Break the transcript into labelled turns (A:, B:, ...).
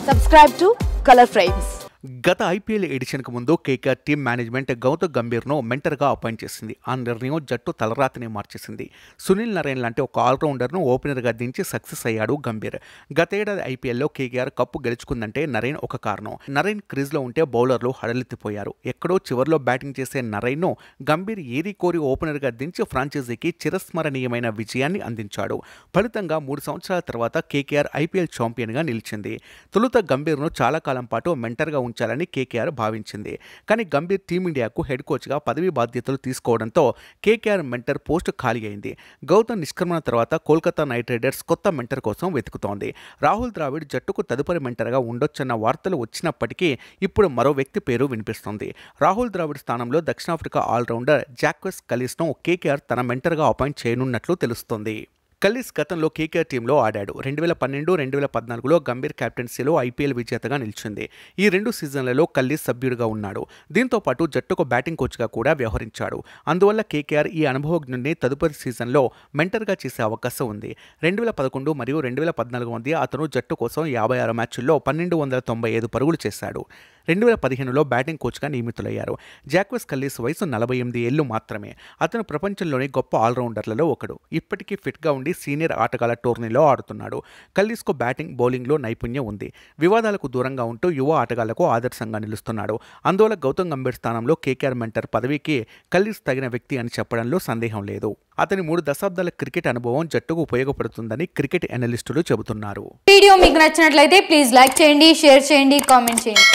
A: Subscribe to Color Frames.
B: గత IPL ఎడిషన్కు ముందు కేకేఆర్ టీమ్ మేనేజ్మెంట్ గౌతమ్ గంభీర్ను మెంటర్గా అపాయింట్ చేసింది. ఆ నిర్ణయం జట్టు తలరాతిని మార్చేసింది. సునీల్ నరైన్ లాంటి ఒక ఆల్రౌండర్ను ఓపెనర్గా దించి సక్సెస్ అయ్యాడు గంభీర్. గతేడాది ఐపీఎల్లో కేకేఆర్ కప్పు గెలుచుకుందంటే నరైన్ ఒక కారణం. నరైన్ క్రీజ్లో ఉంటే బౌలర్లు హడలెత్తిపోయారు. ఎక్కడో చివర్లో బ్యాటింగ్ చేసే నరైన్ను గంభీర్ ఏరి కోరి ఓపెనర్గా దించి ఫ్రాంచైజీకి చిరస్మరణీయమైన విజయాన్ని అందించాడు. ఫలితంగా 3 సంవత్సరాల తర్వాత కేకేఆర్ ఐపీఎల్ ఛాంపియన్గా నిలిచింది. తొలుత గంభీర్ను చాలా కాలం పాటు మెంటర్గా ఉంచాలని కేకేఆర్ భావించింది. కానీ గంభీర్ టీమిండియాకు హెడ్ కోచ్గా పదవి బాధ్యతలు తీసుకోవడంతో కేకేఆర్ మెంటర్ పోస్టు ఖాళీ అయింది. గౌతమ్ నిష్క్రమణ తర్వాత కోల్కతా నైట్ రైడర్స్ కొత్త మెంటర్ కోసం వెతుకుతోంది. రాహుల్ ద్రావిడ్ జట్టుకు తదుపరి మెంటర్గా ఉండొచ్చన్న వార్తలు వచ్చినప్పటికీ ఇప్పుడు మరో వ్యక్తి పేరు వినిపిస్తుంది. రాహుల్ ద్రావిడ్ స్థానంలో దక్షిణాఫ్రికా ఆల్రౌండర్ జాక్వెస్ కలీస్ను కేకేఆర్ తన మెంటర్గా అపాయింట్ చేయనున్నట్లు తెలుస్తోంది. కలీస్ గతంలో కేకేఆర్ టీంలో ఆడాడు. 2012, 2014లో గంభీర్ కెప్టెన్సీలో ఐపీఎల్ విజేతగా నిలిచింది. ఈ 2 సీజన్లలో కలీస్ సభ్యుడిగా ఉన్నాడు. దీంతో పాటు జట్టుకు బ్యాటింగ్ కోచ్గా కూడా వ్యవహరించాడు. అందువల్ల కేకేఆర్ ఈ అనుభవజ్ఞుడిని తదుపరి సీజన్లో మెంటర్గా చేసే అవకాశం ఉంది. 2011 మరియు 2014 మధ్య అతను జట్టు కోసం 56 మ్యాచ్ల్లో 1295 పరుగులు చేశాడు. 2015లో బ్యాటింగ్ కోచ్గా నియమితులయ్యారు. జాక్వెస్ కలీస్ వయసు 48 ఏళ్లు మాత్రమే. అతను ప్రపంచంలోని గొప్ప ఆల్రౌండర్లలో ఒకడు. ఇప్పటికీ ఫిట్గా ఉండి సీనియర్ ఆటగాళ్ల టోర్నీలో ఆడుతున్నాడు. కలీస్కు బ్యాటింగ్, బౌలింగ్లో నైపుణ్యం ఉంది. వివాదాలకు దూరంగా ఉంటూ యువ ఆటగాళ్లకు ఆదర్శంగా నిలుస్తున్నాడు. అందువల్ల గౌతమ్ గంభీర్ స్థానంలో కేకేఆర్ మెంటర్ పదవికి కలీస్ తగిన వ్యక్తి అని చెప్పడంలో సందేహం లేదు. అతని 3 దశాబ్దాల క్రికెట్ అనుభవం జట్టుకు ఉపయోగపడుతుందని క్రికెట్ అనలిస్టులు చెబుతున్నారు.
C: వీడియో మీకు నచ్చినట్లయితే ప్లీజ్ లైక్ చేయండి, షేర్ చేయండి, కామెంట్ చేయండి.